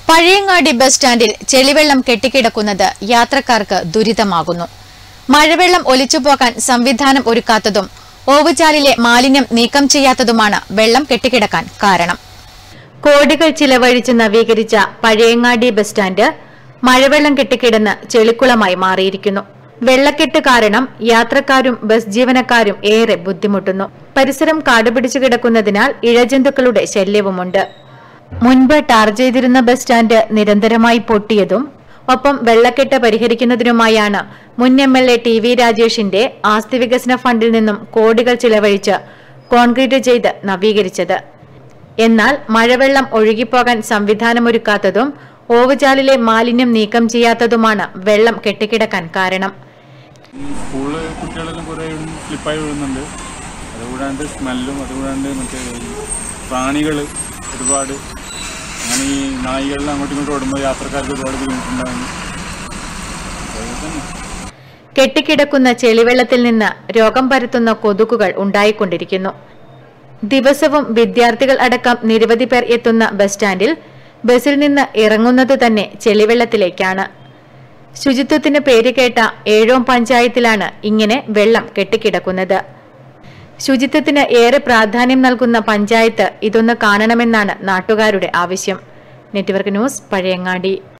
Pazhayangadi bus സ്റ്റാൻഡിൽ ചെളിവെള്ളം കെട്ടിക്കിടക്കുന്നത് യാത്രക്കാർക്ക് ദുരിതമാകുന്നു. മഴവെള്ളം ഒലിച്ചുപോകാൻ സംവിധാനം ഒരുക്കാത്തതും ഓവുചാലിലെ മാലിന്യം നീക്കം ചെയ്യാത്തതുമാണ് വെള്ളം കെട്ടിക്കിടക്കാൻ കാരണം. കോടികൾ ചിലവഴിച്ച് നവീകരിച്ച പഴയങ്ങാടി ബസ് സ്റ്റാൻഡ് മഴവെള്ളം കെട്ടിക്കിടന്ന് ചെളിക്കുളമായി മാറിയിരിക്കുന്നു. വെള്ളക്കെട്ട് കാരണം യാത്രക്കാരും ബസ് ജീവനക്കാരും ഏറെ ബുദ്ധിമുട്ടുന്നു. പരിസരം കാടുപിടിച്ചു കിടക്കുന്നതിനാൽ ഇഴജന്തുക്കളുടെ ശല്യവുമുണ്ട്. മുൻപ് ടാർ ചെയ്തിരുന്ന ബസ് സ്റ്റാൻഡ് നിരന്തരമായി പൊട്ടിയതും ഒപ്പം വെള്ളക്കെട്ട് പരിഹരിക്കുന്നതിനുമായാണ് മുൻ MLA TV രാജേഷിന്റെ ആസ്തി വികസന ഫണ്ടിൽ നിന്നും കോടികൾ ചിലവഴിച്ച് കോൺക്രീറ്റ് ചെയ്ത് നവീകരിച്ചത്. എന്നാൽ മഴവെള്ളം ഒഴുകിപ്പോകാൻ സംവിധാനമൊരുക്കാത്തതും ഓവുചാലിലെ മാലിന്യം നീക്കം ചെയ്യാത്തതുമാണ് വെള്ളം കെട്ടിക്കിടക്കാൻ കാരണം. ഒരുപാട് അങ്ങനെ ഈ നായികളിൽ അങ്ങോട്ടും ഇങ്ങോട്ടും ഓടുമ്പോൾ യാത്രക്കാർക്ക് ഒരുപാട് ബുദ്ധിമുട്ടുണ്ടാകുന്നു. കെട്ടിക്കിടക്കുന്ന ചെളിവെള്ളത്തിൽ നിന്ന് രോഗം പരത്തുന്ന കൊതുകുകൾ ഉണ്ടായിക്കൊണ്ടിരിക്കുന്നു. ദിവസവും വിദ്യാർത്ഥികൾ അടക്കം നിരവധി പേർ എത്തുന്ന ബസ് സ്റ്റാൻഡിൽ ബസിൽ നിന്ന് ഇറങ്ങുന്നത് തന്നെ ചെളിവെള്ളത്തിലേക്കാണ്. ശുചിത്വത്തിന് പേരുകേട്ട ഏഴോം പഞ്ചായത്തിലാണ് ഇങ്ങനെ വെള്ളം കെട്ടിക്കിടക്കുന്നത്. ശുചിത്വത്തിന് ഏറെ പ്രാധാന്യം നൽകുന്ന പഞ്ചായത്ത് ഇതൊന്ന് കാണണമെന്നാണ് നാട്ടുകാരുടെ ആവശ്യം. Network news, Pazhayangadi.